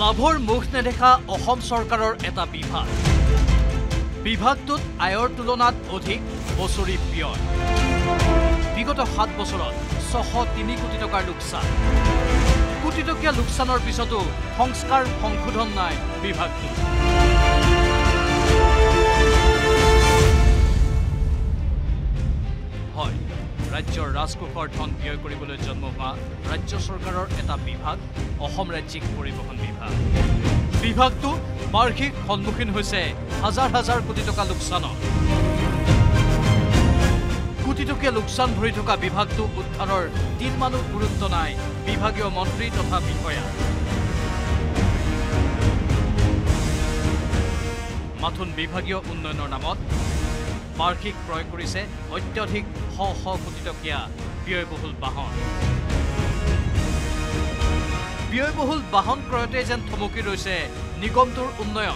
লাভৰ মুখ নেদেখা অসম চৰকাৰৰ এটা বিভাগ বিভাগটোত আয়ৰ তুলনাত অধিক বছৰি ব্যয় বিগত 7 বছৰত 603 কোটি টকাৰ লোকচান কোটি টকীয়া লোকচানৰ পিছতো সংস্কাৰ সংশোধন নাই বিভাগটো হয় ৰাজ্যৰ ৰাজকোষৰ ধন ব্যয় কৰিবলৈ জন্ম হোৱা ৰাজ্য চৰকাৰৰ এটা বিভাগ অসম ৰাজ্যিক পৰিবহণ বিভাগ বিভাগটো বাৰ্ষিক সন্মুখীন হৈছে হাজাৰ হাজাৰ কোটি টকা লোকচানৰ কোটি টকীয়া লোকচান ভৰি থকা বিভাগটো উদ্ধাৰৰ দিন মানুহ গুৰুত্ব নাই বিভাগীয় মন্ত্ৰী তথা বিষয়া মাথোন বিভাগীয় উন্নয়নৰ নামত বাৰ্ষিক ক্ৰয় কৰিছে অত্যধিক শ কোটি টকীয়া ব্যয়বহুল বাহন ক্ৰয়তে যেন থমকি ৰৈছে নিগমটোৰ উন্নয়ন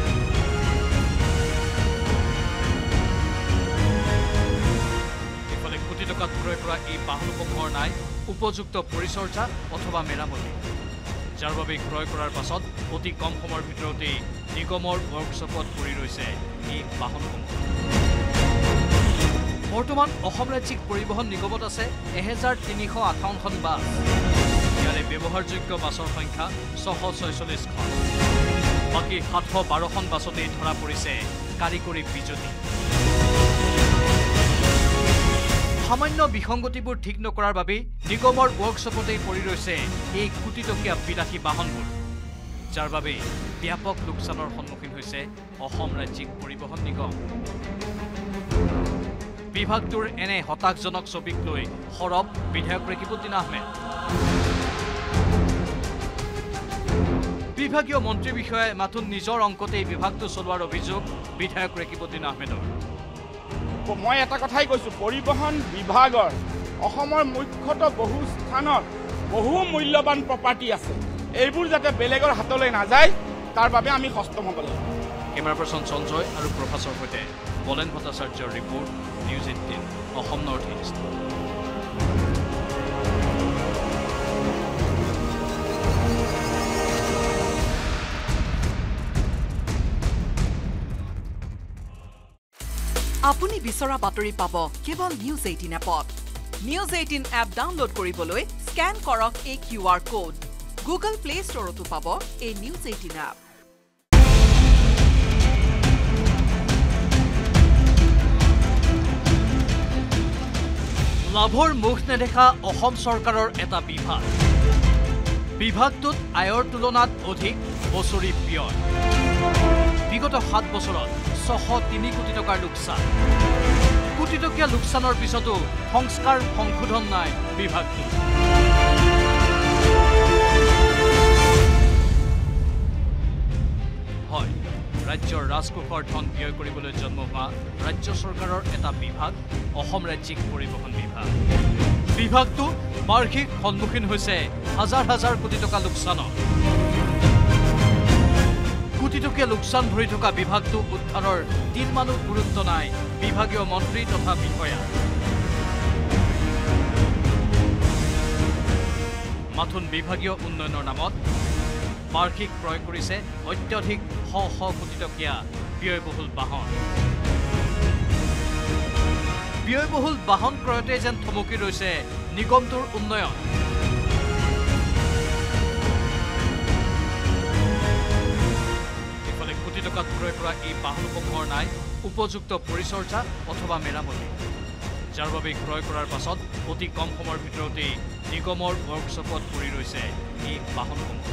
ইফালে কোটি টকাত ক্ৰয় কৰা এই বাহনসমূহৰ নাই উপযুক্ত পৰিচৰ্যা অথবা মেৰামতি যাৰ বাবে ক্ৰয় কৰাৰ পাছত অতি কম সময়ৰ ভিতৰতেই নিগমৰ ৱৰ্কশ্বপত পৰি ৰৈছে এই বাহনসমূহ বৰ্তমান অসম ৰাজ্যিক পৰিবহণ নিগমত আছে 1358খন বাছ ইয়াৰে ব্যৱহাৰযোগ্য বাছৰ সংখ্যা 646খন বাকী 712খন বাছতেই ধৰা পৰিছে কাৰিকৰী বিজুতি সামান্য বিসংগতিবোৰ ঠিক নকৰাৰ বাবে নিগমৰ ৱৰ্কশ্বপতেই পৰি ৰৈছে এই কোটি টকীয়া বিলাসী বাহনবোৰ যাৰ বাবে ব্যাপক লোকচানৰ সন্মুখীন হৈছে অসম ৰাজ্যিক পৰিবহণ নিগম বিভাগটোৰ এনে হতাশজনক ছবিক লৈ সৰব বিধায়ক ৰেকিবুদ্দিন আহমেদ বিভাগীয় মন্ত্ৰী বিষয়াই মাথোন নিজৰ অংকতেই বিভাগটো চলোৱাৰ অভিযোগ বিধায়ক ৰেকিবুদ্দিন আহমেদৰ মই এটা কথাই কৈছো পৰিবহণ বিভাগৰ অসমৰ মুখ্যতঃ বহু স্থানত বহু মূল্যৱান প্ৰপাৰ্টি আছে এইবোৰ যাতে বেলেগৰ হাতলৈ নাযায় তাৰ বাবে আমি সষ্টম হ'ব লাগিব কেমেৰা পাৰ্চন সঞ্জয় আৰু প্ৰফেছৰ সৈতে বলেন ভট্টাচাৰ্যৰ report news 18 Assam north east আপুনি বিচৰা বাতৰি পাব কেৱল নিউজ 18 এপত নিউজ 18 এপ ডাউনলোড কৰিবলৈ স্ক্যান কৰক এই QR কোড গুগল প্লে ষ্টৰতো পাব এই নিউজ 18 এপ লাভৰ মুখ নেদেখা অসম চৰকাৰৰ এটা বিভাগটোত আয়ৰ তুলনাত অধিক বছৰি ব্যয় বিগত 7 বছৰত 603 কোটি টকাৰ লোকচান কোটি টকীয়া লোকচানৰ পিছতো সংস্কাৰ সংশোধন নাই বিভাগটো হয় ৰাজ্যৰ ৰাজকোষৰ ধন ব্যয় কৰিবলৈ জন্ম হোৱা ৰাজ্য চৰকাৰৰ এটা বিভাগ অসম ৰাজ্যিক পৰিবহণ বিভাগটো বাৰ্ষিক সন্মুখীন হৈছে হাজাৰ হাজাৰ কোটি টকা লোকচানৰ কোটি টকীয়া লোকচান ভৰি থকা বিভাগটো উদ্ধাৰৰ দিন মানুহ গুৰুত্ব নাই বিভাগীয় মন্ত্ৰী তথা বিষয়া মাথোন বিভাগীয় উন্নয়নৰ নামত বাৰ্ষিক ক্ৰয় কৰিছে অত্যধিক শ কোটি টকীয়া ব্যয়বহুল বাহন ক্ৰয়তে যেন থমকি ৰৈছে নিগমটোৰ উন্নয়ন ইফালে কোটি টকাত ক্ৰয় কৰা এই বাহনসমূহৰ নাই উপযুক্ত পৰিচৰ্যা অথবা মেৰামতি যাৰ বাবে ক্ৰয় কৰাৰ পাছত অতি কম সময়ৰ ভিতৰতেই নিগমৰ ৱৰ্কশ্বপত পৰি ৰৈছে এই বাহনসমূহ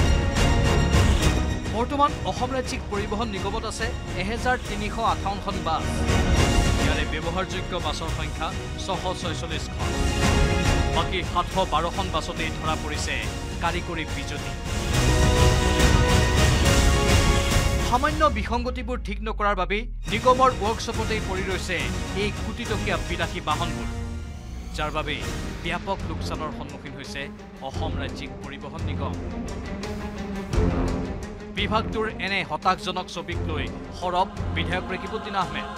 বৰ্তমান অসম ৰাজ্যিক পৰিবহণ নিগমত আছে 1358খন বাছ ইয়াৰে ব্যৱহাৰযোগ্য বাছৰ সংখ্যা 646খন বাকী 712খন বাছতেই ধৰা পৰিছে কাৰিকৰী বিজুতি সামান্য বিসংগতিবোৰ ঠিক নকৰাৰ বাবে নিগমৰ ৱৰ্কশ্বপতেই পৰি ৰৈছে এই কোটি টকীয়া বিলাসী বাহনবোৰ যাৰ বাবে ব্যাপক লোকচানৰ সন্মুখীন হৈছে অসম ৰাজ্যিক পৰিবহণ নিগম বিভাগটোৰ এনে হতাশজনক ছবিক লৈ সৰব বিধায়ক ৰেকিবুদ্দিন আহমেদ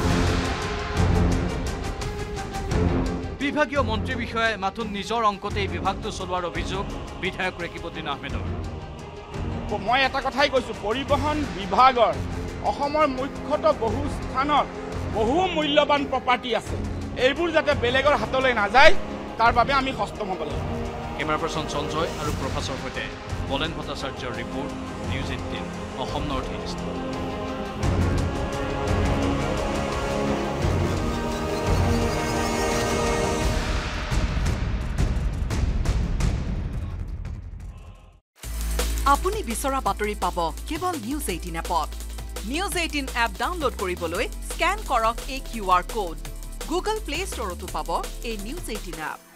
বিভাগীয় মন্ত্ৰী বিষয়াই মাথোন নিজৰ অংকতেই বিভাগটো চলোৱাৰ অভিযোগ বিধায়ক ৰেকিবুদ্দিন আহমেদৰ মই এটা কথাই কৈছোঁ, পৰিবহণ বিভাগৰ অসমৰ মুখ্যতঃ বহু স্থানত বহু মূল্যৱান প্ৰপাৰ্টি আছে, এইবোৰ যাতে বেলেগৰ হাতলৈ নাযায় তাৰ বাবে আমি সষ্টম হ'ব লাগিব। কেমেৰা পাৰ্চন সঞ্জয় আৰু প্ৰফেছৰ সৈতে বলেন ভট্টাচাৰ্যৰ report, news 18 Assam north east. আপুনি বিচৰা বাতৰি পাব কেৱল নিউজ 18 এপত। নিউজ 18 এপ ডাউনলোড কৰিবলৈ স্কেন কৰক এই QR কোড। গুগল প্লে ষ্টৰতো পাব এই নিউজ 18 এপ।